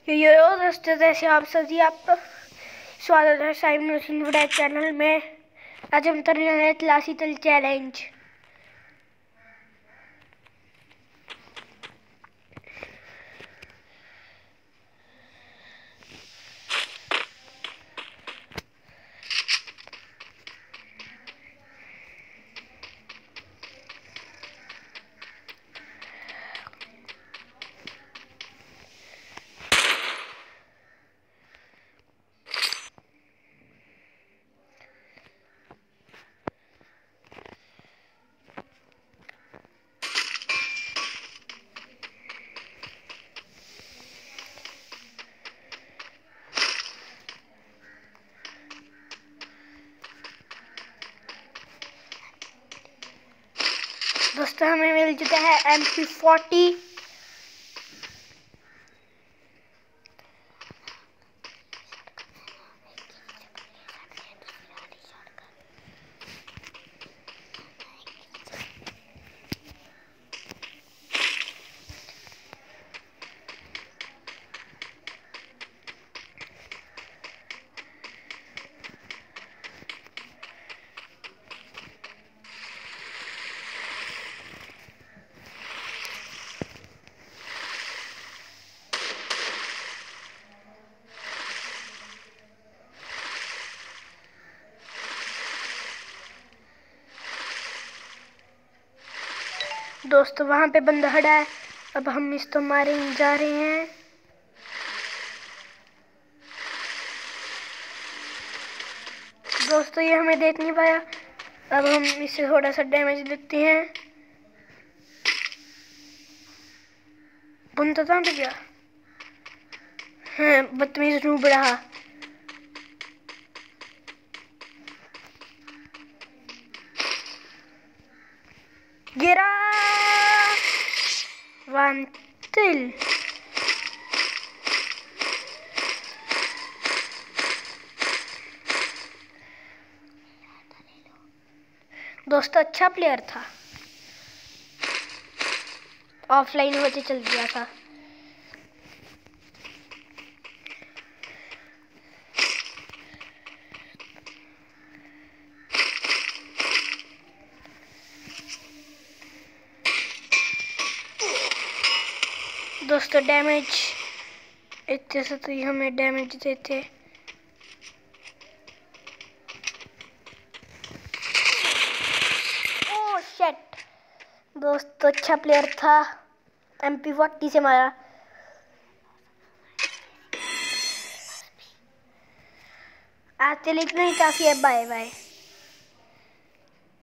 ये दोस्तों, जैसे आप सभी आपका स्वागत है साइमन मशीन वुड चैनल में। आज हम कर रहे हैं क्लासिकल चैलेंज। दोस्तों, हमें मिल चुका है MP40। दोस्तों, वहां पे बंदा खड़ा है। अब हम इसको मारने जा रहे हैं। दोस्तों, ये हमें देख नहीं पाया। अब हम इसे थोड़ा सा डैमेज देते हैं। बंदा कहाँ पे गया? हाँ, बदतमीज नूब रहा। गिरा वांतिल। दोस्तों, अच्छा प्लेयर था। ऑफलाइन होते चल गया था। दोस्तों, डैमेज इतने से तो ये हमें डैमेज देते। Oh shit. दोस्तों, अच्छा प्लेयर था। MP40 से मारा। आज के लिए इतना ही काफी है। Bye bye.